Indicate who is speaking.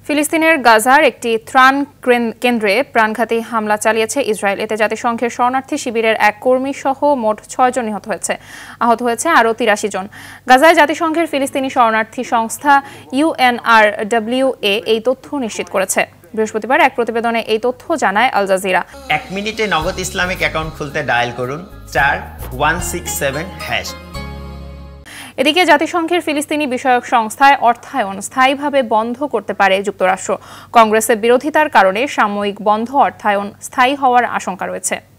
Speaker 1: ফিলিস্তিনের গাজার একটি ত্রাণ কেন্দ্রে প্রাণঘাতী হামলা চালিয়েছে ইসরায়েল। এতে জাতিসংঘের শরণার্থী শিবিরের এক কর্মী সহ মোট ৬ জন নিহত হয়েছে। আহত হয়েছে আরও ৮৩ জন। গাজায় জাতিসংঘের ফিলিস্তিনি শরণার্থী সংস্থা UNRWA এই তথ্য নিশ্চিত করেছে। বৃহস্পতিবার এক প্রতিবেদনে এই তথ্য জানায় আল জাজিরা।
Speaker 2: ১ মিনিটে নগদ ইসলামিক অ্যাকাউন্ট খুলতে ডায়াল করুন *167#।
Speaker 1: এদিকে জাতিসংঘের ফিলিস্তিনি বিষয়ক সংস্থায় অর্থায়ন স্থায়ীভাবে বন্ধ করতে পারে যুক্তরাষ্ট্র। কংগ্রেসের বিরোধিতার কারণে সাময়িক বন্ধ অর্থায়ন স্থায়ী হওয়ার আশঙ্কা রয়েছে।